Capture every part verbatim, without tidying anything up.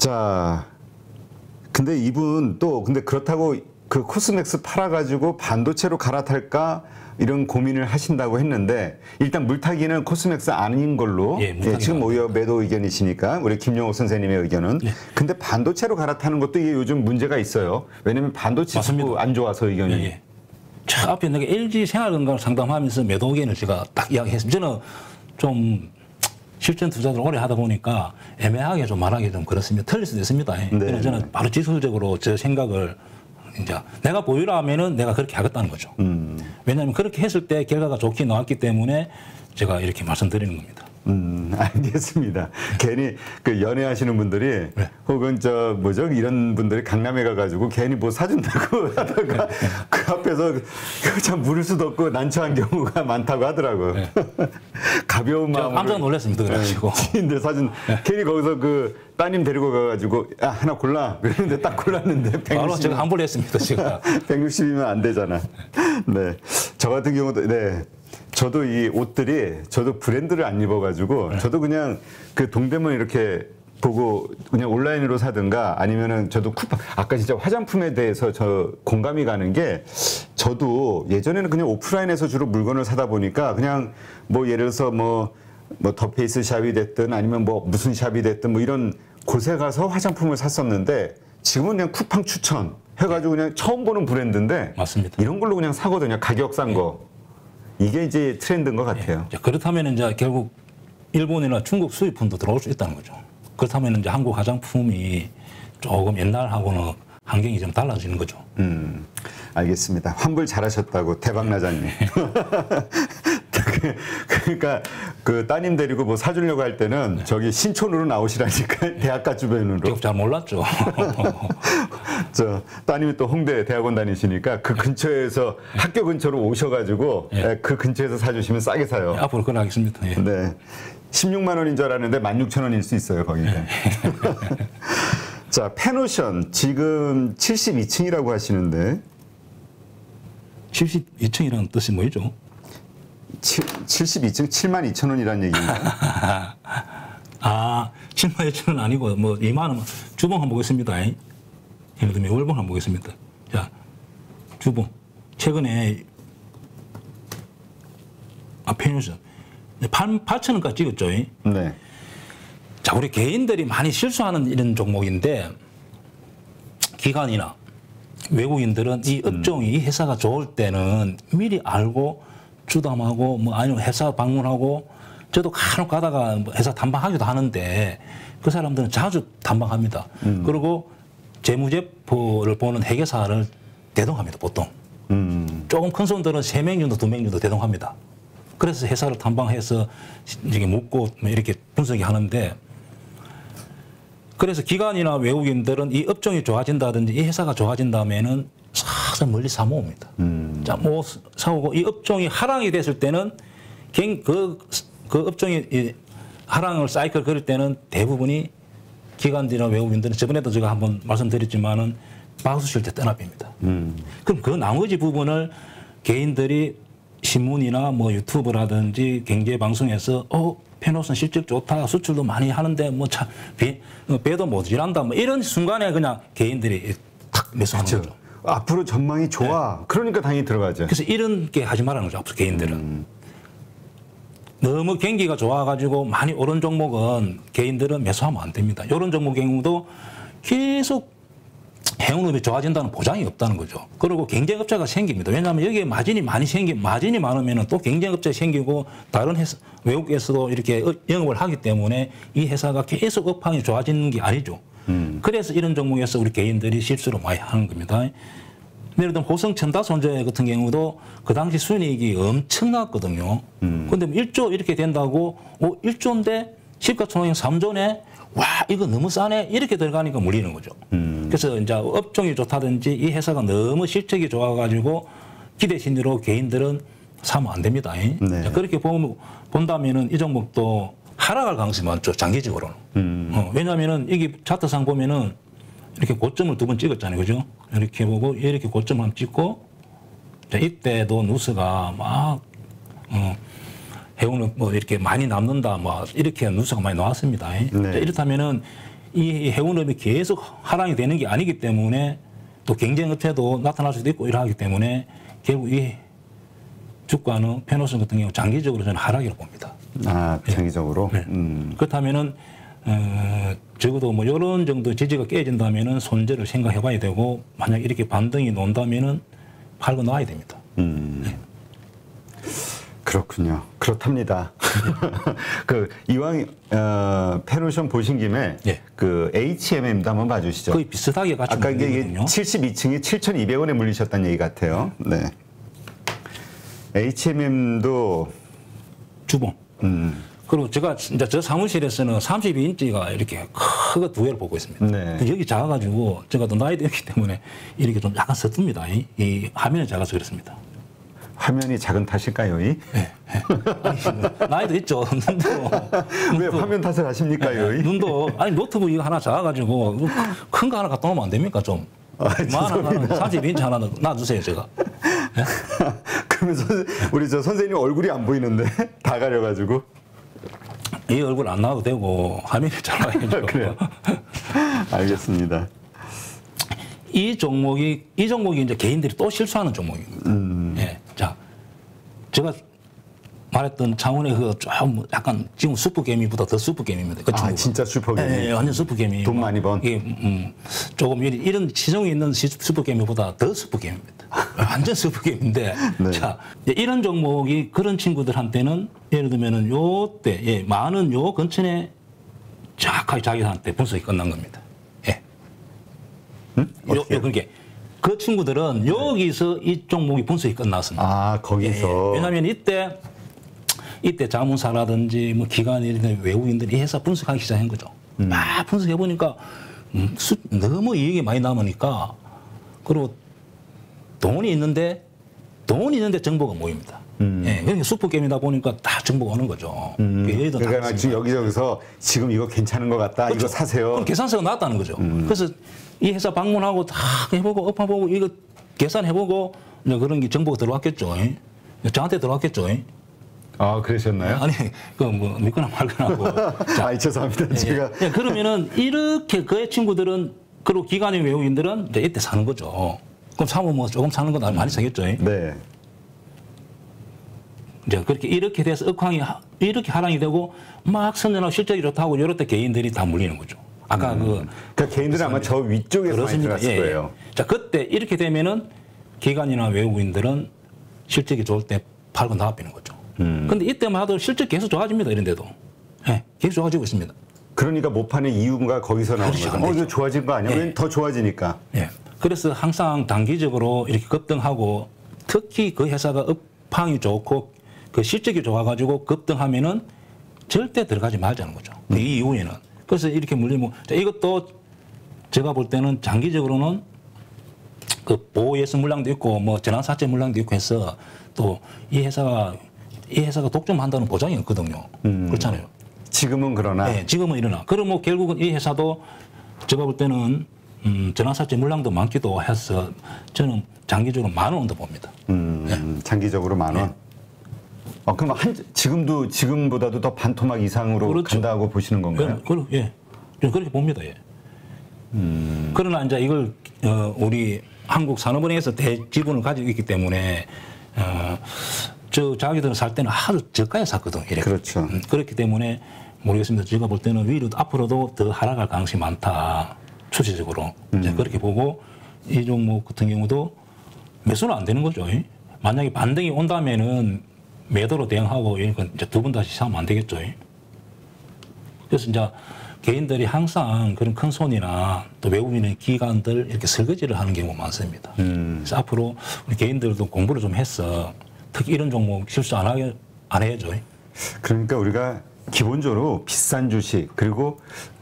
자, 근데 이분 또 근데 그렇다고 그 코스맥스 팔아가지고 반도체로 갈아탈까 이런 고민을 하신다고 했는데 일단 물타기는 코스맥스 아닌 걸로 예, 예, 지금 오히려 매도 의견이시니까 우리 김용옥 선생님의 의견은 예. 근데 반도체로 갈아타는 것도 이게 요즘 문제가 있어요. 왜냐면 반도체 수급 안 좋아서 의견이. 예, 예. 자, 앞에 내가 엘지 생활건강을 상담하면서 매도 의견을 제가 딱 이야기했습니다. 저는 좀 실전 투자를 오래 하다 보니까 애매하게 좀 말하기 좀 그렇습니다. 틀릴 수도 있습니다. 네. 그래서 저는 바로 지술적으로 제 생각을 이제 내가 보유라면은 내가 그렇게 하겠다는 거죠. 음. 왜냐하면 그렇게 했을 때 결과가 좋게 나왔기 때문에 제가 이렇게 말씀드리는 겁니다. 음, 알겠습니다. 괜히 그 연애하시는 분들이 네. 혹은 저 뭐죠 이런 분들이 강남에 가가지고 괜히 뭐 사준다고 하다가 네. 그 앞에서 참 물을 수도 없고 난처한 경우가 많다고 하더라고요. 네. 가벼운 마음으로 깜짝 놀랐습니다. 그래가지고 지인들 사준 네. 괜히 거기서 그 따님 데리고 가가지고 야 하나 골라 그랬는데 딱 골랐는데 백육십 바로 제가 환불 했습니다. 제가 백육십이면 안 되잖아. 네, 저 같은 경우도 네. 저도 이 옷들이 저도 브랜드를 안 입어가지고 네. 저도 그냥 그 동대문 이렇게 보고 그냥 온라인으로 사든가 아니면은 저도 쿠팡 아까 진짜 화장품에 대해서 저 공감이 가는 게 저도 예전에는 그냥 오프라인에서 주로 물건을 사다 보니까 그냥 뭐 예를 들어서 뭐 뭐 더페이스 샵이 됐든 아니면 뭐 무슨 샵이 됐든 뭐 이런 곳에 가서 화장품을 샀었는데 지금은 그냥 쿠팡 추천 해가지고 그냥 처음 보는 브랜드인데 맞습니다. 이런 걸로 그냥 사거든요. 가격 싼 거. 이게 이제 트렌드인 것 같아요. 예. 그렇다면 이제 결국 일본이나 중국 수입품도 들어올 수 있다는 거죠. 그렇다면 이제 한국 화장품이 조금 옛날하고는 환경이 좀 달라지는 거죠. 음, 알겠습니다. 환불 잘하셨다고 대박나자님. 그러니까 그 따님 데리고 뭐 사주려고 할 때는 네. 저기 신촌으로 나오시라니까 대학가 주변으로. 기억 잘 몰랐죠. 저 따님이 또 홍대 대학원 다니시니까 그 근처에서 네. 학교 근처로 오셔가지고 네. 그 근처에서 사주시면 싸게 사요. 네, 앞으로 그건 하겠습니다. 예. 네, 십육만 원인 줄 알았는데 만 육천 원일 수 있어요 거기가. 네. 자, 페노션 지금 칠십이 층이라고 하시는데 칠십이 층이라는 뜻이 뭐죠? 칠십이 층 칠만 이천 원이라는 얘기인가요? 아, 칠만 이천 원 아니고 뭐 이만 원 주봉 한번 보겠습니다. 예를 들면 월봉 한번 보겠습니다. 자, 주봉 최근에 아 페노션 팔천 원까지 찍었죠. 네. 자, 우리 개인들이 많이 실수하는 이런 종목인데 기관이나 외국인들은 이 업종이 이 회사가 좋을 때는 미리 알고 주담하고 뭐 아니면 회사 방문하고 저도 간혹 가다가 회사 탐방하기도 하는데 그 사람들은 자주 탐방합니다. 음. 그리고 재무제표를 보는 회계사를 대동합니다. 보통. 음. 조금 큰 손들은 세 명 정도 두 명 정도 대동합니다. 그래서 회사를 탐방해서 이렇게 묻고 이렇게 분석이 하는데 그래서 기관이나 외국인들은 이 업종이 좋아진다든지 이 회사가 좋아진다면은 싹 멀리 사모읍니다. 음. 자, 뭐 사오고 이 업종이 하락이 됐을 때는 그, 그 업종이 하락을 사이클 그릴 때는 대부분이 기관들이나 외국인들은 저번에도 제가 한번 말씀드렸지만은 박수 칠 때 떠납니다. 음. 그럼 그 나머지 부분을 개인들이 신문이나 뭐 유튜브라든지 경제 방송에서 어 페노션 실적 좋다 수출도 많이 하는데 뭐 차 배도 못 일한다 뭐 이런 순간에 그냥 개인들이 탁 매수하는 그렇죠. 거죠. 앞으로 전망이 좋아. 네. 그러니까 당연히 들어가죠. 그래서 이런 게 하지 말라는 거죠. 앞으로 개인들은. 음. 너무 경기가 좋아가지고 많이 오른 종목은 개인들은 매수하면 안 됩니다. 이런 종목 경우도 계속 해운업이 좋아진다는 보장이 없다는 거죠. 그리고 경쟁업체가 생깁니다. 왜냐하면 여기에 마진이 많이 생기, 마진이 많으면 또 경쟁업체가 생기고 다른 회사, 외국에서도 이렇게 영업을 하기 때문에 이 회사가 계속 업황이 좋아지는 게 아니죠. 음. 그래서 이런 종목에서 우리 개인들이 실수를 많이 하는 겁니다. 예를 들면 호성 첨다손재 같은 경우도 그 당시 순이익이 엄청났거든요. 음. 근데 일 조 이렇게 된다고, 어, 일 조인데 시가총액 삼 조네? 와, 이거 너무 싸네? 이렇게 들어가니까 물리는 거죠. 음. 그래서 이제 업종이 좋다든지 이 회사가 너무 실적이 좋아가지고 기대 심리로 개인들은 사면 안 됩니다. 네. 그렇게 보면, 본다면은 이 종목도 하락할 가능성이 많죠, 장기적으로는. 음. 어, 왜냐하면은 이게 차트상 보면은 이렇게 고점을 두 번 찍었잖아요. 그죠? 이렇게 보고 이렇게 고점을 한번 찍고, 이때도 누수가 막, 어, 해운은 뭐 이렇게 많이 남는다, 뭐 이렇게 누수가 많이 나왔습니다. 네. 자, 이렇다면은 이 해운업이 계속 하락이 되는 게 아니기 때문에 또 경쟁업체도 나타날 수도 있고 이러하기 때문에 결국 이 주가는 페노선 같은 경우 장기적으로 저는 하락이라고 봅니다. 아, 장기적으로. 네. 음. 그렇다면은 어, 적어도 뭐 이런 정도 지지가 깨진다면은 손절을 생각해봐야 되고 만약 이렇게 반등이 논다면은 팔고 나와야 됩니다. 음. 네. 그렇군요. 그렇답니다. 그 이왕 어, 페노션 보신 김에 예. 그 에이치엠엠도 한번 봐주시죠. 거의 비슷하게 같이 아까 이게 물리거든요. 칠십이 층이 칠천이백 원에 물리셨다는 얘기 같아요. 네. 에이치엠엠도 주봉. 음. 그리고 제가 진짜 저 사무실에서는 삼십이 인치가 이렇게 크게 두 개를 보고 있습니다. 네. 여기 작아가지고 제가 또 나이도 있기 때문에 이렇게 좀 약간 서툽니다. 이, 이 화면이 작아서 그렇습니다. 화면이 작은 탓일까요? 이? 네. 아니, 뭐, 나이도 있죠. 눈도. 왜 화면 탓을 하십니까요? 이? 눈도 아니 노트북 이거 하나 작아가지고 큰 거 하나 갖다 놓으면 안 됩니까 좀? 아, 만한 삼십이 인치 하나 놔주세요 제가. 네? 그러면 선, 우리 저 선생님 얼굴이 안 보이는데 다 가려가지고. 이 얼굴 안 나와도 되고 화면이 작아야죠. 그래요. 알겠습니다. 이 종목이 이 종목이 이제 개인들이 또 실수하는 종목입니다. 음. 예, 자 제가 말했던 창원의 그좀 약간 지금 슈퍼개미보다 더 슈퍼개미입니다. 그 아, 친구가. 진짜 슈퍼개미. 예, 예, 완전 슈퍼개미. 돈 많이 번. 이게 음, 조금 이런, 이런 지정이 있는 시- 슈퍼개미보다 더 슈퍼개미입니다. 완전 슈퍼개미인데 네. 자 이런 종목이 그런 친구들한테는 예를 들면은 요때 예, 많은 요 근처에 정확하게 자기한테 분석이 끝난 겁니다. 예. 음? 요, 요 그렇게 그 친구들은 여기서 이 종목이 분석이 끝났습니다. 아, 거기서. 예, 예. 왜냐하면 이때 이때 자문사라든지 뭐 기관이든 외국인들이 이 회사 분석하기 시작한 거죠. 음. 막 분석해 보니까 음, 수, 너무 이익이 많이 남으니까 그리고 돈이 있는데 돈이 있는데 정보가 모입니다. 음. 예, 그러니까 슈퍼게임이다 보니까 다 정보가 오는 거죠. 음. 예의도 다 그러니까 지금 있습니다. 여기저기서 지금 이거 괜찮은 것 같다. 그렇죠. 이거 사세요. 그럼 계산서가 나왔다는 거죠. 음. 그래서 이 회사 방문하고 다 해보고 업해보고 이거 계산해보고 이제 그런 게 정보가 들어왔겠죠. 예? 저한테 들어왔겠죠. 예? 아, 그러셨나요? 아니 그 뭐 믿거나 말거나 하고. 아, 죄송합니다. 예, 제가. 예, 그러면은 이렇게 그의 친구들은 그리고 기관의 외국인들은 이제 이때 사는 거죠. 그럼 사면 뭐 조금 사는 건 많이 사겠죠. 예? 네. 이제 그렇게 이렇게 돼서 억황이 하- 이렇게 하락이 되고 막 선전하고 실적이 좋다고 이럴 때 개인들이 다 물리는 거죠. 아까 그 그러니까 개인들은 아마 저 위쪽에서 많이 그렇습니다. 들어갔을 예, 예. 거예요. 자 그때 이렇게 되면은 기관이나 외국인들은 실적이 좋을 때 팔고 나와비는 거죠. 음. 근데 이때만 해도 실적 계속 좋아집니다. 이런데도 예, 계속 좋아지고 있습니다. 그러니까 못 파는 이유가 거기서 나오는 그렇죠. 거죠. 어, 이거 좋아진 거 아니야? 예. 왜 더 좋아지니까? 예. 그래서 항상 단기적으로 이렇게 급등하고 특히 그 회사가 업황이 좋고 그 실적이 좋아가지고 급등하면은 절대 들어가지 말자는 거죠. 음. 이 이후에는. 그래서 이렇게 물리면 자, 이것도 제가 볼 때는 장기적으로는 그 보호예수 물량도 있고 뭐 재난사채 물량도 있고 해서 또 이 회사가 이 회사가 독점한다는 보장이 없거든요. 음. 그렇잖아요. 지금은 그러나 네, 지금은 일어나. 그럼 뭐 결국은 이 회사도 제가 볼 때는 음, 전환사채 물량도 많기도 해서 저는 장기적으로 만 원 온다 봅니다. 음, 장기적으로 만 원. 네. 어, 그럼 한 지금도 지금보다도 더 반토막 이상으로 그렇죠. 간다고 보시는 건가요? 그, 그, 예, 저는 그렇게 봅니다. 예. 음. 그러나 이제 이걸 어, 우리 한국산업은행에서 대지분을 가지고 있기 때문에 어, 저 자기들은 살 때는 아주 저가에 샀거든. 이렇게. 그렇죠. 음, 그렇기 때문에 모르겠습니다. 제가 볼 때는 위로 앞으로도 더 하락할 가능성이 많다. 추세적으로 이제 음. 그렇게 보고 이 종목 같은 경우도 매수는 안 되는 거죠. 예. 만약에 반등이 온다면은 매도로 대응하고 이러니까 이제 두 번 다시 사면 안 되겠죠. 예. 그래서 이제 개인들이 항상 그런 큰 손이나 또 외국인의 기관들 이렇게 설거지를 하는 경우가 많습니다. 음. 그래서 앞으로 우리 개인들도 공부를 좀 해서 특히 이런 종목 실수 안 하게 안 해야죠. 그러니까 우리가 기본적으로 비싼 주식 그리고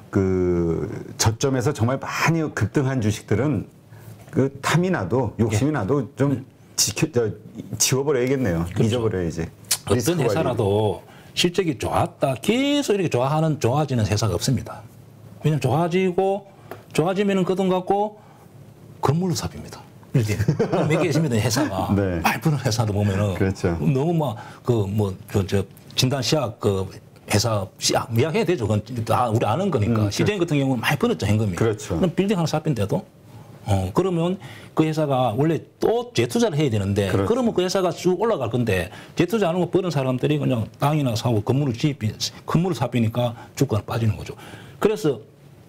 그 저점에서 정말 많이 급등한 주식들은 그 탐이 나도 욕심이 나도 좀 지켜 저, 지워버려야겠네요. 그렇죠. 잊어버려야지. 어떤 리스크 관리. 회사라도 실적이 좋았다 계속 이렇게 좋아하는 좋아지는 회사가 없습니다. 왜냐면 좋아지고 좋아지면은 그 돈 갖고 건물로 삽입니다. 이렇게 몇 개 있습니다 회사가 네. 많이 버는 회사도 보면은 그렇죠. 너무 막 그 뭐 그 저 진단 시약 그 회사 시- 아, 이야기해야 되죠. 그건 다 우리 아는 거니까. 음, 시제인 같은 경우는 많이 벌었죠, 현금이. 그렇죠. 그럼 빌딩 하나 샀는데도 어, 그러면 그 회사가 원래 또 재투자를 해야 되는데 그렇죠. 그러면 그 회사가 쭉 올라갈 건데 재투자 안 하고 버는 사람들이 그냥 땅이나 사고 건물을 지입, 건물을 사비니까 주가가 빠지는 거죠. 그래서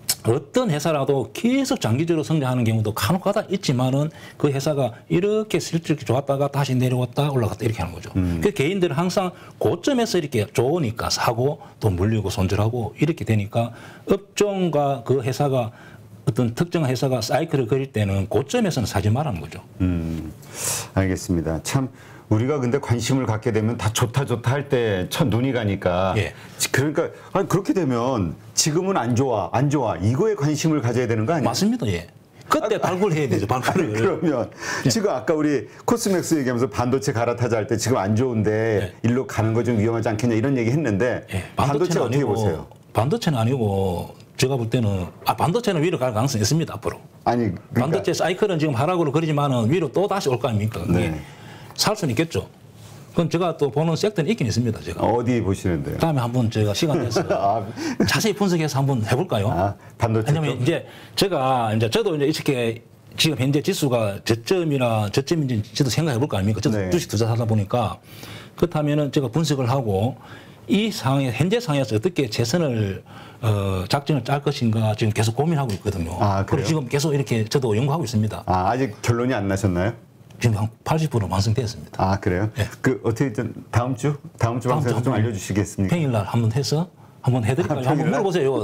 어떤 회사라도 계속 장기적으로 성장하는 경우도 간혹 가다 있지만은 그 회사가 이렇게 실적이 좋았다가 다시 내려왔다 올라갔다 이렇게 하는 거죠. 음. 그 개인들은 항상 고점에서 이렇게 좋으니까 사고 또 물리고 손절하고 이렇게 되니까 업종과 그 회사가 어떤 특정한 회사가 사이클을 그릴 때는 고점에서는 사지 말라는 거죠. 음, 알겠습니다. 참 우리가 근데 관심을 갖게 되면 다 좋다 좋다 할 때 첫 눈이 가니까 예. 그러니까 아니, 그렇게 되면 지금은 안 좋아 안 좋아 이거에 관심을 가져야 되는 거 아니에요? 맞습니다. 예. 그때 발굴해야 되죠. 발굴을. 그러면 지금 아까 우리 코스맥스 얘기하면서 반도체 갈아타자 할 때 지금 안 좋은데 일로 가는 거 좀 위험하지 않겠냐 이런 얘기 했는데 예. 반도체 반도체는 어떻게 아니고, 보세요? 반도체는 아니고 제가 볼 때는 아 반도체는 위로 갈 가능성이 있습니다. 앞으로. 아니 그러니까 반도체 사이클은 지금 하락으로 그러지만은 위로 또 다시 올 거 아닙니까? 네. 살 수는 있겠죠. 그건 제가 또 보는 섹터는 있긴 있습니다. 제가. 어디 보시는데요? 다음에 한번 제가 시간 내서 아, 자세히 분석해서 한번 해볼까요? 아, 반도체 왜냐면 쪽? 이제 제가 이제 저도 이제 이렇게 지금 현재 지수가 저점이나 저점인지 저도 생각해 볼 거 아닙니까? 저도 네. 주식 투자하다 보니까 그렇다면은 제가 분석을 하고 이 상황에 현재 상황에서 어떻게 재선을 어, 작전을 짤 것인가 지금 계속 고민하고 있거든요. 아, 그래요? 그리고 지금 계속 이렇게 저도 연구하고 있습니다. 아, 아직 결론이 안 나셨나요? 지금 한 팔십 퍼센트 완성되었습니다. 아 그래요? 네. 그 어떻게든 다음 주 다음 주 다음 방송에서 주 좀 한번 알려주시겠습니까? 평일날 한번 해서 한번 해드릴까요? 아, 한번 평일날? 물어보세요.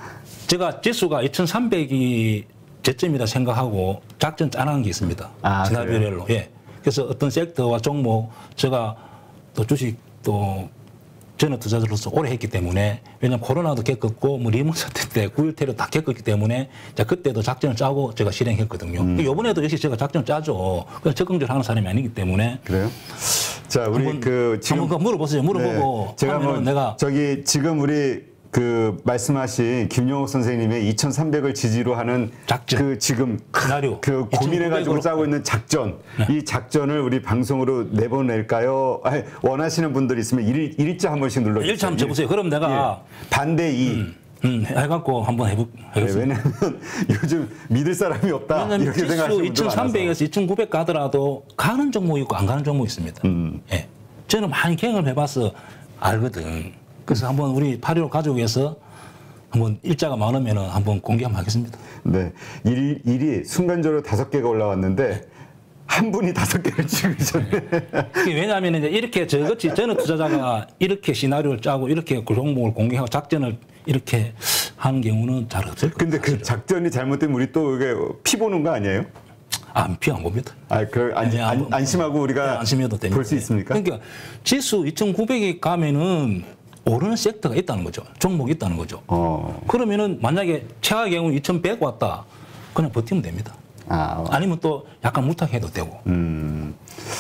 제가 지수가 이천삼백이 저점이다 생각하고 작전 짜놓은 게 있습니다. 아, 시나리오별로. 예. 그래서 어떤 섹터와 종목 제가 또 주식 또 저는 투자자로서 오래 했기 때문에 왜냐하면 코로나도 겪었고 뭐 리먼 사태 때 구일 테러 다 겪었기 때문에 자 그때도 작전을 짜고 제가 실행했거든요. 음. 이번에도 역시 제가 작전 짜죠. 그래서 적극적으로 하는 사람이 아니기 때문에 그래요? 자 우리 한번, 그 지금 한번 그거 물어보세요. 물어보고 네, 제가 하면은 뭐 내가 저기 지금 우리 그 말씀하신 김용옥 선생님의 이천삼백을 지지로 하는 작전. 그 지금 시나리오. 그 고민해 가지고 이천구백으로. 짜고 있는 작전 네. 이 작전을 우리 방송으로 내보낼까요? 아니, 원하시는 분들 있으면 일, 일자 한 번씩 눌러 주세요. 일차 한번 줘보세요. 그럼 내가 예. 반대 이 음, 음, 해갖고 한번 해보, 네, 해보겠습니다. 왜냐하면 요즘 믿을 사람이 없다 왜냐하면 이렇게 생각하시는 지수 분들 많아서. 이천삼백에서 이천구백 가더라도 가는 종목이 있고 안 가는 종목이 있습니다. 음. 예. 저는 많이 경험을 해봐서 알거든. 그래서 한번 우리 팔일오 가족에서 한번 일자가 많으면 한번 공개 한번 하겠습니다. 네, 일, 일이 순간적으로 다섯 개가 올라왔는데 한 분이 다섯 개를 찍으셨네. 이게 왜냐하면 이제 이렇게 저같이 저는 투자자가 이렇게 시나리오를 짜고 이렇게 그 종목을 공개하고 작전을 이렇게 하는 경우는 잘 없을 거예요. 근데 그 작전이 잘못되면 우리 또 이게 피 보는 거 아니에요? 아, 피 안 봅니다. 아, 그 안, 네, 안, 안- 안심하고 우리가 네, 안심해도 됩니다. 볼 수 있습니까? 그러니까 지수 이천구백에 가면은 오르는 섹터가 있다는 거죠. 종목이 있다는 거죠. 어, 그러면은 만약에 최악의 경우 이천백 왔다. 그냥 버티면 됩니다. 아, 아니면 또 약간 무탁해도 되고. 음,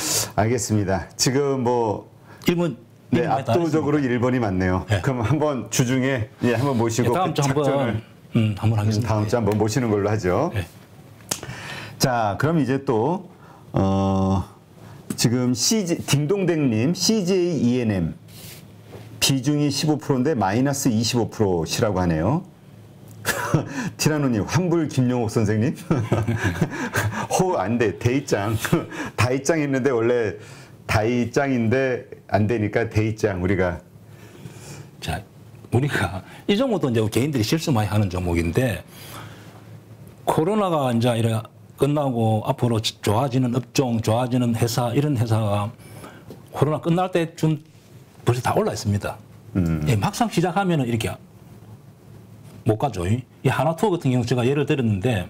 알겠습니다. 지금 뭐 일 번 네, 압도적으로 일 번이 맞네요. 네. 그럼 한번 주중에 예, 한번 모시고 다음 그 주 작전을 한번 음, 한번 하겠습니다. 다음 주 한번 모시는 걸로 하죠. 네. 자, 그럼 이제 또 어, 지금 씨지, 딩동댕님 씨제이 이엔엠 비중이 십오 퍼센트인데 마이너스 이십오 퍼센트시라고 하네요. 티라노님 환불 김용옥 선생님 호 안 돼 대입장 다입장 했는데 원래 다입장인데 안 되니까 대입장 우리가 자, 우리가 이 종목도 이제 개인들이 실수 많이 하는 종목인데 코로나가 이제 이래 끝나고 앞으로 좋아지는 업종, 좋아지는 회사 이런 회사가 코로나 끝날 때쯤 벌써 다 올라 있습니다. 음. 예, 막상 시작하면은 이렇게 못 가죠. 이 하나투어 같은 경우 제가 예를 들었는데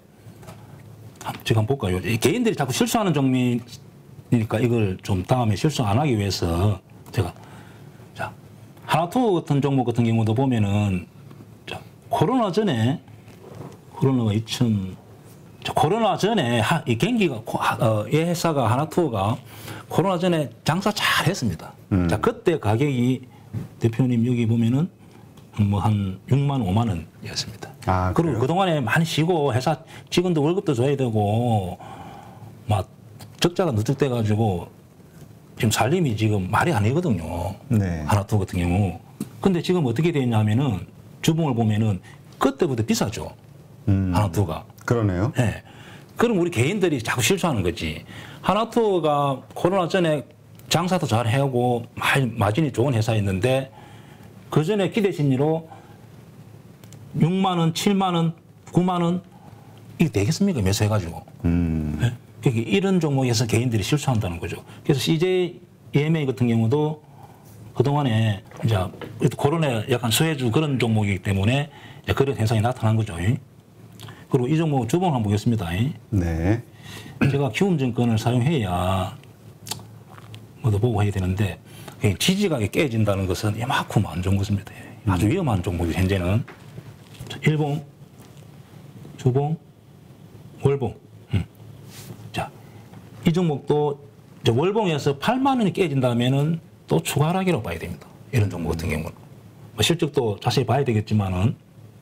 제가 한번 볼까요? 이 개인들이 자꾸 실수하는 종목이니까 이걸 좀 다음에 실수 안 하기 위해서 제가 자 하나투어 같은 종목 같은 경우도 보면은 자, 코로나 전에 코로나가 이천 자, 코로나 전에 하, 이 경기가 어, 이 회사가 하나투어가 코로나 전에 장사 잘 했습니다. 음. 자 그때 가격이 대표님 여기 보면은 뭐 한 육만 오만 원이었습니다. 아, 그리고 그래요? 그 동안에 많이 쉬고 회사 직원도 월급도 줘야 되고 막 적자가 누적돼 가지고 지금 살림이 지금 말이 아니거든요. 네. 하나투어 같은 경우 근데 지금 어떻게 되어 있냐면은 주봉을 보면은 그때부터 비싸죠. 음. 하나투어가. 그러네요. 네. 그럼 우리 개인들이 자꾸 실수하는 거지. 하나투어가 코로나 전에 장사도 잘 해오고 마진이 좋은 회사였는데 그 전에 기대 심리로 육만 원, 칠만 원, 구만 원 이게 되겠습니까? 매수해가지고. 음. 네? 그러니까 이런 종목에서 개인들이 실수한다는 거죠. 그래서 씨제이이엠에이 같은 경우도 그동안에 이제 코로나 약간 수혜주 그런 종목이기 때문에 그런 현상이 나타난 거죠. 그리고 이 종목 주봉을 한번 보겠습니다. 네. 제가 키움증권을 사용해야 뭐도 보고 해야 되는데 지지가 깨진다는 것은 이만큼 안 좋은 것입니다. 아주 위험한 종목이 현재는 일봉, 주봉, 월봉. 음. 자, 이 종목도 이제 월봉에서 팔만 원이 깨진다면은 또 추가 하락이라고 봐야 됩니다. 이런 종목 같은 경우는 뭐 실적도 자세히 봐야 되겠지만은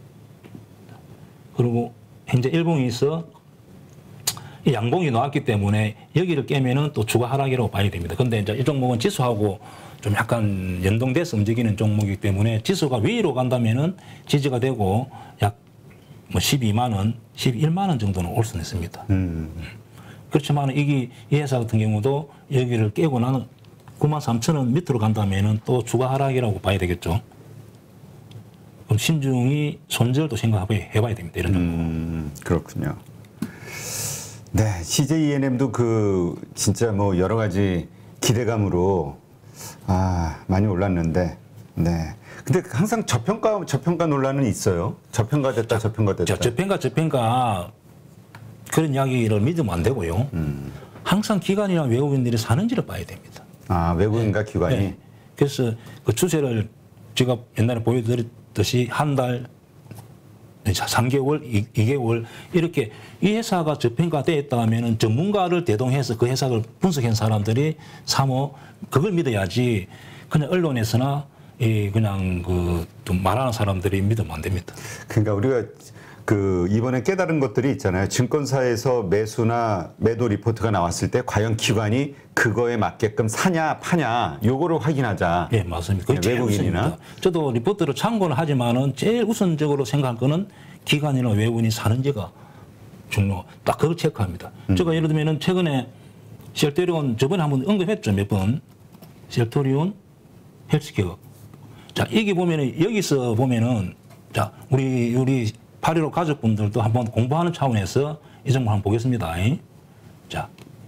그리고 현재 일봉이 있어 이 양봉이 나왔기 때문에 여기를 깨면은 또 추가 하락이라고 봐야 됩니다. 근데 이제 이 종목은 지수하고 좀 약간 연동돼서 움직이는 종목이기 때문에 지수가 위로 간다면은 지지가 되고 약 뭐 십이만 원, 십일만 원 정도는 올 수는 있습니다. 음. 그렇지만 이게 이 회사 같은 경우도 여기를 깨고 나는 구만 삼천 원 밑으로 간다면은 또 추가 하락이라고 봐야 되겠죠. 그럼 신중히 손절도 생각해봐야 됩니다. 이런 종목. 음, 그렇군요. 네, 씨제이이엠도 그 진짜 뭐 여러 가지 기대감으로 아 많이 올랐는데, 네. 근데 항상 저평가 저평가 논란은 있어요. 저평가 됐다, 저평가 됐다. 자, 저평가 저평가 그런 이야기를 믿으면 안 되고요. 음. 항상 기관이나 외국인들이 사는지를 봐야 됩니다. 아, 외국인과 네. 기관이. 네. 그래서 그 추세를 제가 옛날에 보여드렸듯이 한 달, 삼 개월, 이 개월 이렇게 이 회사가 저평가되어 있다 하면은 전문가를 대동해서 그 회사를 분석한 사람들이 사모 그걸 믿어야지 그냥 언론에서나 이 그냥 그 좀 말하는 사람들이 믿으면 안 됩니다. 그러니까 우리가 그 이번에 깨달은 것들이 있잖아요. 증권사에서 매수나 매도 리포트가 나왔을 때 과연 기관이 그거에 맞게끔 사냐 파냐 요거를 확인하자. 예, 맞습니다. 그게 제일 외국인이나 우선입니다. 저도 리포트를 참고는 하지만은 제일 우선적으로 생각할 거는 기관이나 외국인이 사는지가 중요. 딱 그걸 체크합니다. 음. 제가 예를 들면은 최근에 셀토리온 저번에 한번 언급했죠, 몇 번. 셀토리온 헬스케어. 자, 여기 보면은 여기서 보면은 자, 우리 우리 팔일오 가족분들도 한번 공부하는 차원에서 이 종목 한번 보겠습니다. 자,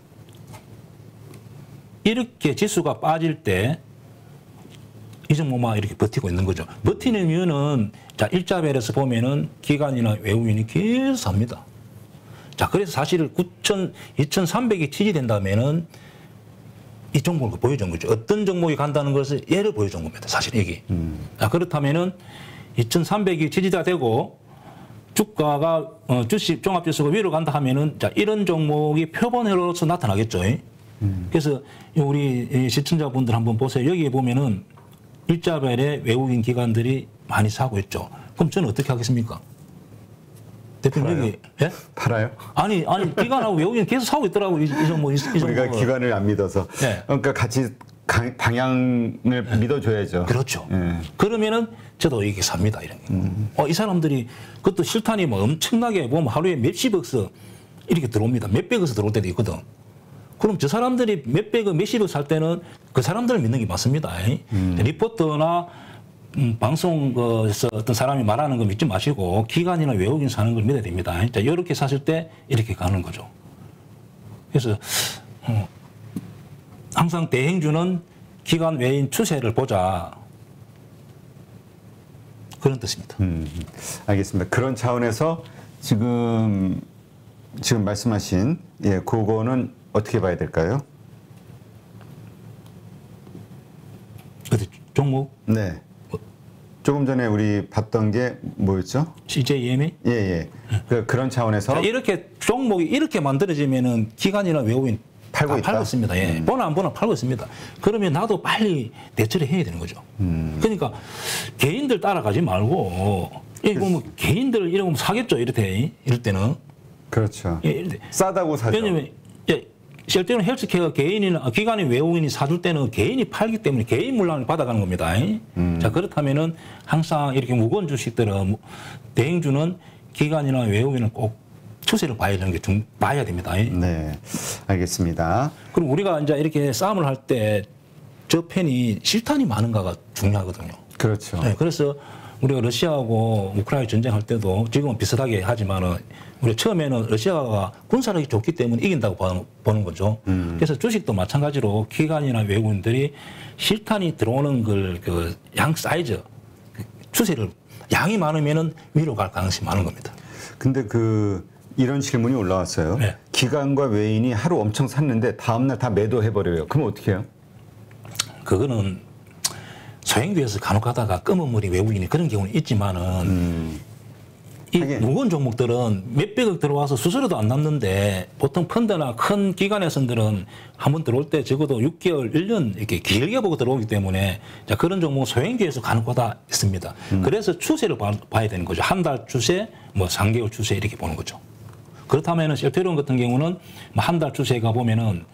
이렇게 지수가 빠질 때 이 종목만 이렇게 버티고 있는 거죠. 버티는 이유는 자, 일자별에서 보면은 기관이나 외국인이 계속 삽니다. 자, 그래서 사실 구천, 이천삼백이 지지된다면은 이 종목을 보여준 거죠. 어떤 종목이 간다는 것을 예를 보여준 겁니다. 사실 이게. 음. 자, 그렇다면은 이천삼백이 지지가 되고 주가가 어, 주식 종합지수가 위로 간다 하면은 자, 이런 종목이 표본으로서 나타나겠죠. 음. 그래서 우리 시청자분들 한번 보세요. 여기에 보면은 일자별에 외국인 기관들이 많이 사고 있죠. 그럼 저는 어떻게 하겠습니까? 대표님 여기 예? 팔아요? 아니 아니 기관하고 외국인 계속 사고 있더라고 이, 이 종목 이, 이 우리가 기관을 안 믿어서. 네. 그러니까 같이 강, 방향을 네. 믿어줘야죠. 그렇죠. 네. 그러면은 저도 이게 삽니다 이런 게. 음. 어, 이 사람들이 그것도 실탄이 뭐 엄청나게 보면 하루에 몇십억서 이렇게 들어옵니다. 몇백억서 들어올 때도 있거든. 그럼 저 사람들이 몇백억 몇십억 살 때는 그 사람들을 믿는 게 맞습니다. 음. 리포터나 음, 방송에서 어떤 사람이 말하는 거 믿지 마시고 기관이나 외국인 사는 걸 믿어야 됩니다. 자, 이렇게 샀을 때 이렇게 가는 거죠. 그래서 어, 항상 대행주는 기관 외인 추세를 보자. 그런 뜻입니다. 음, 알겠습니다. 그런 차원에서 지금 지금 말씀하신 예, 그거는 어떻게 봐야 될까요? 어디 종목? 네. 조금 전에 우리 봤던 게 뭐였죠? 씨제이이엠이? 예, 예. 그, 그런 차원에서. 자, 이렇게 종목이 이렇게 만들어지면은 기관이나 외국인 팔고 있다. 팔고 있습니다. 예. 음. 보나 안 보나 팔고 있습니다. 그러면 나도 빨리 대처를 해야 되는 거죠. 음. 그러니까 개인들 따라가지 말고, 예, 뭐 개인들 이러면 사겠죠. 이럴 때, 이럴 때는. 그렇죠. 예, 이럴 때. 싸다고 사죠. 왜냐면, 예, 실제로 헬스케어 개인이나 기관이 외국인이 사줄 때는 개인이 팔기 때문에 개인 물량을 받아가는 겁니다. 음. 자 그렇다면은 항상 이렇게 무거운 주식들은 대행주는 기관이나 외국인은 꼭 추세를 봐야 되는 게 좀 봐야 됩니다. 네, 알겠습니다. 그럼 우리가 이제 이렇게 싸움을 할 때 저 편이 실탄이 많은가가 중요하거든요. 그렇죠. 네, 그래서 우리가 러시아하고 우크라이나 전쟁할 때도 지금은 비슷하게 하지만은 우리 처음에는 러시아가 군사력이 좋기 때문에 이긴다고 보는 거죠. 음. 그래서 주식도 마찬가지로 기관이나 외국인들이 실탄이 들어오는 걸 그 양 사이즈 추세를 양이 많으면은 위로 갈 가능성이 많은 겁니다. 근데 그 이런 질문이 올라왔어요. 네. 기관과 외인이 하루 엄청 샀는데 다음날 다 매도해 버려요. 그럼 어떻게 해요? 그거는 소행주에서 간혹 가다가 검은 머리 외국인이 그런 경우는 있지만은 음. 이 하긴. 무거운 종목들은 몇백억 들어와서 수수료도 안 남는데 보통 펀드나 큰 기관에서들은 한번 들어올 때 적어도 육 개월, 일 년 이렇게 길게 보고 들어오기 때문에 자 그런 종목 소행주에서 간혹 가다 있습니다. 음. 그래서 추세를 봐, 봐야 되는 거죠. 한 달 추세, 뭐 삼 개월 추세 이렇게 보는 거죠. 그렇다면은 셀트리온 같은 경우는 한 달 추세가 보면은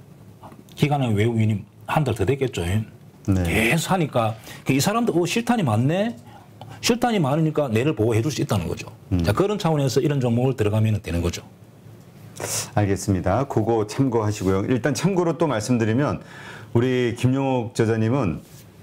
기관의 외국인이 한 달 더 됐겠죠. 네. 계속 하니까 이 사람도 오, 실탄이 많네. 실탄이 많으니까 내를 보호해 줄 수 있다는 거죠. 음. 자, 그런 차원에서 이런 종목을 들어가면 되는 거죠. 알겠습니다. 그거 참고하시고요. 일단 참고로 또 말씀드리면 우리 김용옥 저자님은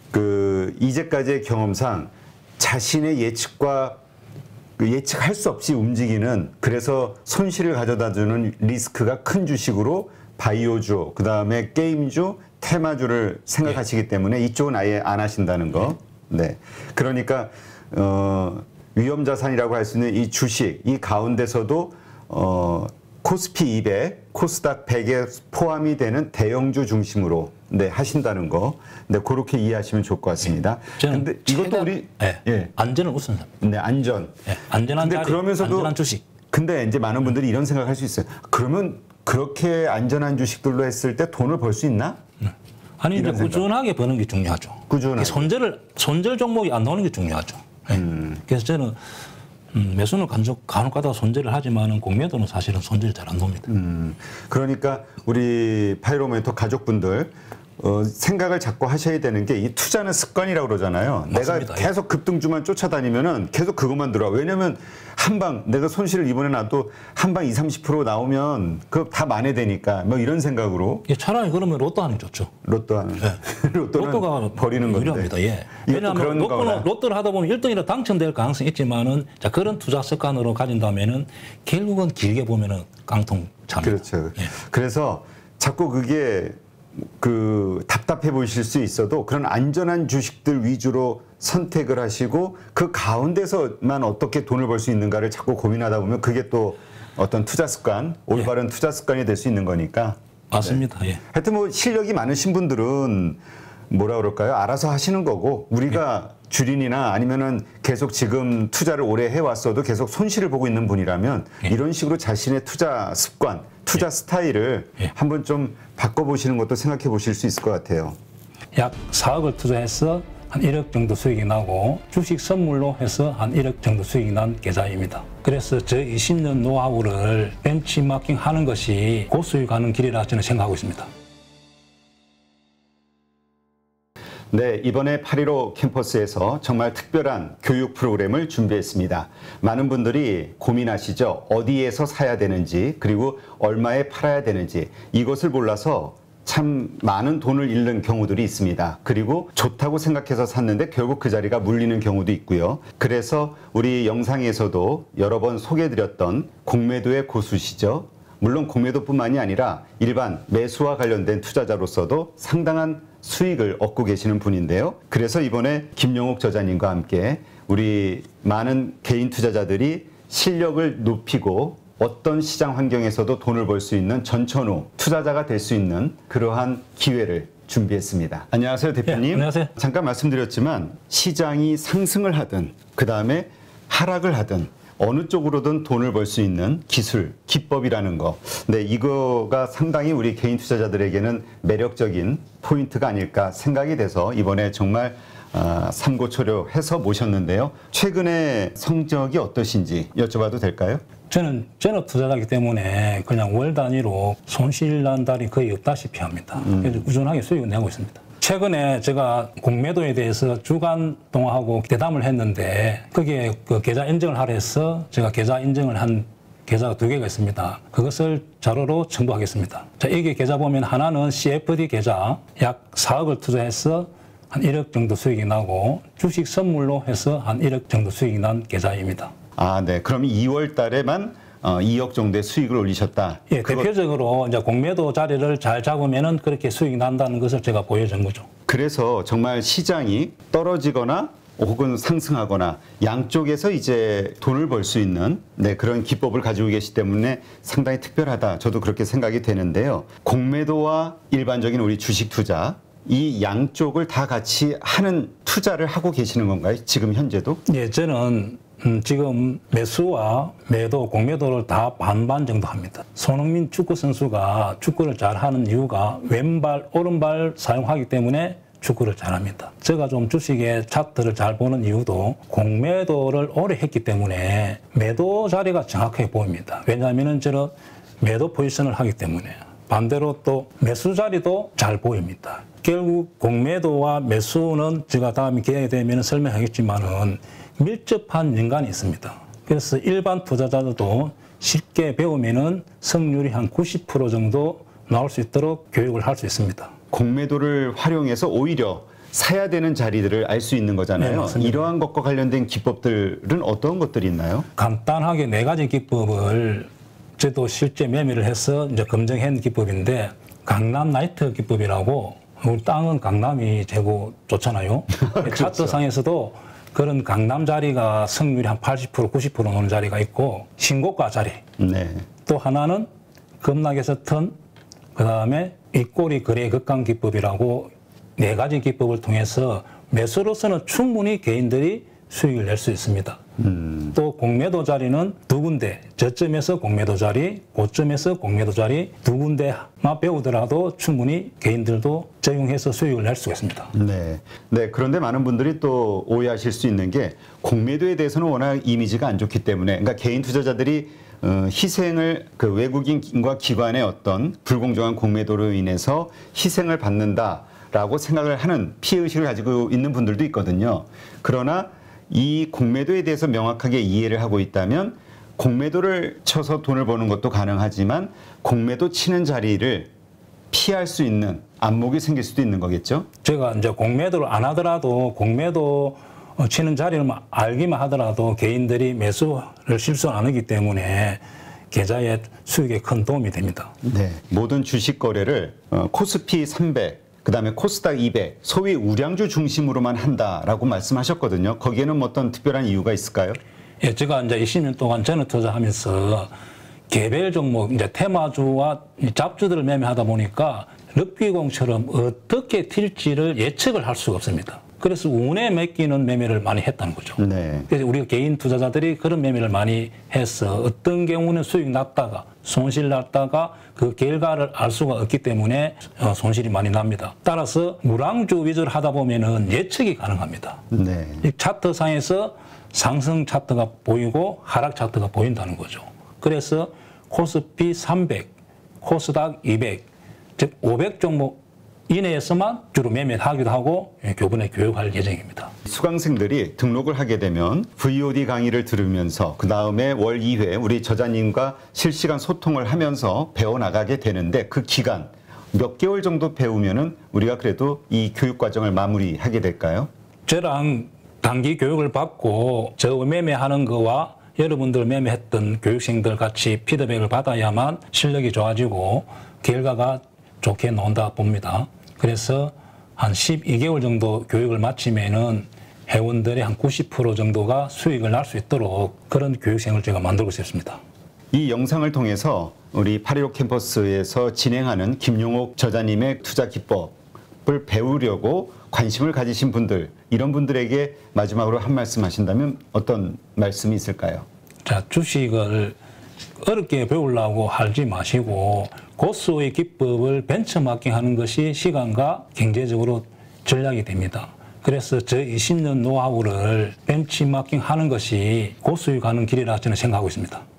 그 이제까지의 경험상 자신의 예측과 그 예측할 수 없이 움직이는 그래서 손실을 가져다주는 리스크가 큰 주식으로 바이오주, 그 다음에 게임주, 테마주를 생각하시기 네. 때문에 이쪽은 아예 안 하신다는 거. 네. 네. 그러니까 어, 위험 자산이라고 할 수 있는 이 주식, 이 가운데서도 어, 코스피 이백, 코스닥 백에 포함이 되는 대형주 중심으로 네, 하신다는 거. 네, 그렇게 이해하시면 좋을 것 같습니다. 네. 근데 이것도 우리 네. 예. 안전을 우선합니다. 네, 안전. 네. 안전한 근데 자리, 그러면서도 안전한 주식. 근데 이제 많은 분들이 이런 생각할 수 있어요. 그러면 그렇게 안전한 주식들로 했을 때 돈을 벌 수 있나? 아니 이제 꾸준하게 버는 게 중요하죠. 꾸준하게. 손절을 손절 종목이 안 나오는 게 중요하죠. 음. 그래서 저는 음, 매수는 간혹 간혹 가다가 손절을 하지만은 공매도는 사실은 손절이 잘 안 나옵니다. 음. 그러니까 우리 파이로멘토 가족분들 어, 생각을 자꾸 하셔야 되는 게 이 투자는 습관이라고 그러잖아요. 맞습니다. 내가 계속 급등주만 쫓아다니면은 계속 그것만 들어와. 왜냐면 한 방 내가 손실을 이번에 나도 한 방 이십, 삼십 퍼센트 나오면 그거 다 만회되니까 뭐 이런 생각으로. 예, 차라리 그러면 로또 하는 게 좋죠. 로또 하는. 네. 로또는 로또가 버리는 건데. 유리합니다. 예. 왜냐하면 로또는, 로또를 하다 보면 일 등이라 당첨될 가능성이 있지만은 자 그런 투자 습관으로 가진다면은 결국은 길게 보면은 깡통 찹니다. 그렇죠. 예. 그래서 자꾸 그게 그 답답해 보이실 수 있어도 그런 안전한 주식들 위주로 선택을 하시고 그 가운데서만 어떻게 돈을 벌 수 있는가를 자꾸 고민하다 보면 그게 또 어떤 투자 습관, 올바른 예. 투자 습관이 될 수 있는 거니까. 맞습니다. 네. 예. 하여튼 뭐 실력이 많으신 분들은 뭐라 그럴까요? 알아서 하시는 거고 우리가 예. 주린이나 아니면은 계속 지금 투자를 오래 해왔어도 계속 손실을 보고 있는 분이라면 예. 이런 식으로 자신의 투자 습관, 투자 예. 스타일을 예. 한번 좀 바꿔보시는 것도 생각해 보실 수 있을 것 같아요. 약 사억을 투자해서 한 일억 정도 수익이 나고 주식 선물로 해서 한 일억 정도 수익이 난 계좌입니다. 그래서 저 이십 년 노하우를 벤치마킹 하는 것이 고수익 가는 길이라 저는 생각하고 있습니다. 네, 이번에 팔일오 캠퍼스에서 정말 특별한 교육 프로그램을 준비했습니다. 많은 분들이 고민하시죠. 어디에서 사야 되는지 그리고 얼마에 팔아야 되는지 이것을 몰라서 참 많은 돈을 잃는 경우들이 있습니다. 그리고 좋다고 생각해서 샀는데 결국 그 자리가 물리는 경우도 있고요. 그래서 우리 영상에서도 여러 번 소개해드렸던 공매도의 고수시죠. 물론 공매도뿐만이 아니라 일반 매수와 관련된 투자자로서도 상당한 수익을 얻고 계시는 분인데요. 그래서 이번에 김용옥 저자님과 함께 우리 많은 개인 투자자들이 실력을 높이고 어떤 시장 환경에서도 돈을 벌 수 있는 전천후 투자자가 될 수 있는 그러한 기회를 준비했습니다. 안녕하세요, 대표님. 네, 안녕하세요. 잠깐 말씀드렸지만 시장이 상승을 하든 그 다음에 하락을 하든 어느 쪽으로든 돈을 벌 수 있는 기술, 기법이라는 거. 네, 이거가 상당히 우리 개인 투자자들에게는 매력적인 포인트가 아닐까 생각이 돼서 이번에 정말 어, 삼고초려해서 모셨는데요. 최근에 성적이 어떠신지 여쭤봐도 될까요? 저는 전업 투자자이기 때문에 그냥 월 단위로 손실 난 달이 거의 없다시피 합니다. 음. 그래서 꾸준하게 수익을 내고 있습니다. 최근에 제가 공매도에 대해서 주간 동화하고 대담을 했는데 거기에 그 계좌 인증을 하라 해서 제가 계좌 인증을 한 계좌가 두 개가 있습니다. 그것을 자료로 첨부하겠습니다. 자, 이게 계좌 보면 하나는 씨에프디 계좌 약 사억을 투자해서 한 일억 정도 수익이 나고 주식 선물로 해서 한 일억 정도 수익이 난 계좌입니다. 아, 네. 그럼 이월 달에만 어, 이억 정도의 수익을 올리셨다. 예, 그것... 대표적으로 이제 공매도 자리를 잘 잡으면은 그렇게 수익이 난다는 것을 제가 보여준 거죠. 그래서 정말 시장이 떨어지거나 혹은 상승하거나 양쪽에서 이제 돈을 벌 수 있는 네, 그런 기법을 가지고 계시기 때문에 상당히 특별하다. 저도 그렇게 생각이 되는데요. 공매도와 일반적인 우리 주식 투자 이 양쪽을 다 같이 하는 투자를 하고 계시는 건가요? 지금 현재도? 예, 저는 음, 지금 매수와 매도, 공매도를 다 반반 정도 합니다. 손흥민 축구 선수가 축구를 잘하는 이유가 왼발, 오른발 사용하기 때문에 축구를 잘합니다. 제가 좀 주식의 차트를 잘 보는 이유도 공매도를 오래 했기 때문에 매도 자리가 정확하게 보입니다. 왜냐하면 저는 매도 포지션을 하기 때문에. 반대로 또 매수 자리도 잘 보입니다. 결국 공매도와 매수는 제가 다음에 기회가 되면 설명하겠지만은 밀접한 연관이 있습니다. 그래서 일반 투자자들도 쉽게 배우면은 성률이 한 구십 퍼센트 정도 나올 수 있도록 교육을 할 수 있습니다. 공매도를 활용해서 오히려 사야 되는 자리들을 알 수 있는 거잖아요. 네, 이러한 것과 관련된 기법들은 어떤 것들이 있나요? 간단하게 네 가지 기법을 저도 실제 매매를 해서 이제 검증한 기법인데 강남 나이트 기법이라고 우리 땅은 강남이 최고 좋잖아요. 그렇죠. 차트상에서도 그런 강남 자리가 성률이 한 팔십 퍼센트, 구십 퍼센트 오는 자리가 있고 신고가 자리. 네. 또 하나는 급락에서 턴, 그 다음에 윗꼬리 거래 극강 기법이라고 네 가지 기법을 통해서 매수로서는 충분히 개인들이 수익을 낼 수 있습니다. 음. 또 공매도 자리는 두 군데, 저점에서 공매도 자리, 고점에서 공매도 자리 두 군데만 배우더라도 충분히 개인들도 적용해서 수익을 낼 수가 있습니다. 네. 네. 그런데 많은 분들이 또 오해하실 수 있는 게 공매도에 대해서는 워낙 이미지가 안 좋기 때문에 그러니까 개인 투자자들이 어, 희생을 그 외국인과 기관의 어떤 불공정한 공매도로 인해서 희생을 받는다라고 생각을 하는 피해의식을 가지고 있는 분들도 있거든요. 그러나 이 공매도에 대해서 명확하게 이해를 하고 있다면 공매도를 쳐서 돈을 버는 것도 가능하지만 공매도 치는 자리를 피할 수 있는 안목이 생길 수도 있는 거겠죠? 제가 이제 공매도를 안 하더라도 공매도 치는 자리를 알기만 하더라도 개인들이 매수를 실수 안 하기 때문에 계좌의 수익에 큰 도움이 됩니다. 네, 모든 주식 거래를 코스피 삼백, 그다음에 코스닥 이백, 소위 우량주 중심으로만 한다라고 말씀하셨거든요. 거기에는 뭐 어떤 특별한 이유가 있을까요? 예, 제가 이제 이십 년 동안 전업 투자하면서 개별 종목, 이제 테마주와 잡주들을 매매하다 보니까 럭비공처럼 어떻게 튈지를 예측을 할 수가 없습니다. 그래서 운에 맡기는 매매를 많이 했다는 거죠. 네. 그래서 우리가 개인 투자자들이 그런 매매를 많이 해서 어떤 경우는 수익 났다가 손실 났다가 그 결과를 알 수가 없기 때문에 손실이 많이 납니다. 따라서 우량주 위주로 하다 보면은 예측이 가능합니다. 네. 이 차트상에서 상승 차트가 보이고 하락 차트가 보인다는 거죠. 그래서 코스피 삼백, 코스닥 이백, 즉 오백 종목 이내에서만 주로 매매를 하기도 하고 교본에 교육할 예정입니다. 수강생들이 등록을 하게 되면 브이오디 강의를 들으면서 그 다음에 월 이 회 우리 저자님과 실시간 소통을 하면서 배워나가게 되는데 그 기간 몇 개월 정도 배우면은 우리가 그래도 이 교육 과정을 마무리하게 될까요? 저랑 단기 교육을 받고 저 매매하는 거와 여러분들 매매했던 교육생들 같이 피드백을 받아야만 실력이 좋아지고 결과가 좋게 나온다 봅니다. 그래서 한 십이 개월 정도 교육을 마치면은 회원들의 한 구십 퍼센트 정도가 수익을 날 수 있도록 그런 교육생을 제가 만들고 싶습니다. 이 영상을 통해서 우리 팔일오 캠퍼스에서 진행하는 김용옥 저자님의 투자 기법을 배우려고 관심을 가지신 분들, 이런 분들에게 마지막으로 한 말씀 하신다면 어떤 말씀이 있을까요? 자, 주식을 어렵게 배우려고 하지 마시고 고수의 기법을 벤처마킹하는 것이 시간과 경제적으로 전략이 됩니다. 그래서 저 이십 년 노하우를 벤치마킹하는 것이 고수익 가는 길이라 저는 생각하고 있습니다.